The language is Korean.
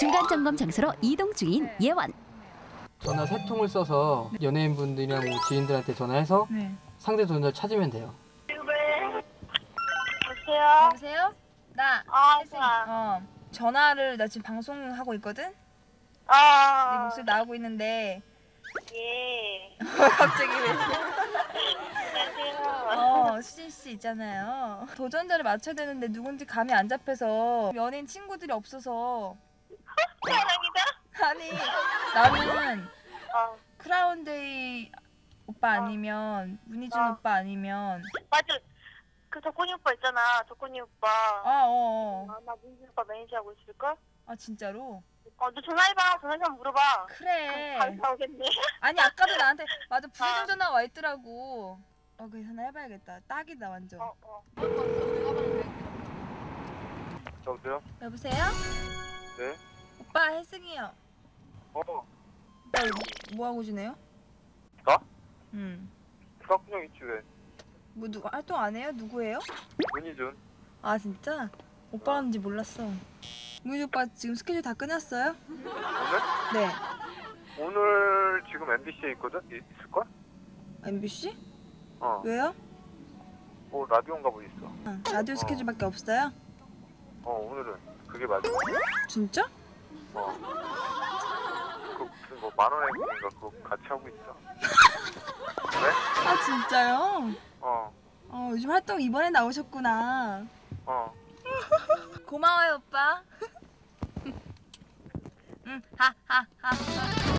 중간 점검 장소로 이동 중인 예원. 전화 세 통을 써서 연예인분들이랑 뭐 지인들한테 전화해서 상대 도전자를 찾으면 돼요. 여보세요? 여보세요? 나 혜승이. 전화를 나 지금 방송하고 있거든? 내 목소리 나오고 있는데 예. 갑자기 왜? 안녕하세요. 수진 씨 있잖아요. 도전자를 맞춰야 되는데 누군지 감이 안 잡혀서 연예인 친구들이 없어서. 사랑이다? 아니 나는 어. 크라운데이 오빠 아니면 문희준 오빠 아니면 맞아. 그 덕훈이 오빠 있잖아. 덕훈이 오빠. 나 문진 오빠 매니저하고 있을걸? 아 진짜로? 너 전화해봐. 전화해서 물어봐. 그래. 바로 나오겠네. 아니 아까도 나한테 맞아 부재중 전화 와 있더라고. 그래서 하나 해봐야겠다. 딱이다 완전. 여보세요? 여보세요? 네? 오빠 혜승이요. 오빠 뭐 하고 지내요? 나? 응. 그냥 있지 왜? 뭐 누구 활동 안 해요? 누구예요? 문희준. 아 진짜? 오빠인지 몰랐어. 문희 오빠 지금 스케줄 다 끝났어요? 오늘? 네. 오늘 지금 MBC에 있거든? 있을걸? MBC? 왜요? 라디오인가 뭐 있어. 라디오 스케줄밖에 없어요? 오늘은 그게 맞아. 진짜? 그 무슨 뭐 만원 행진인가 그거 같이 하고 있어. 왜? 아 진짜요? 요즘 활동 이번에 나오셨구나. 고마워요 오빠. 응, 하하하.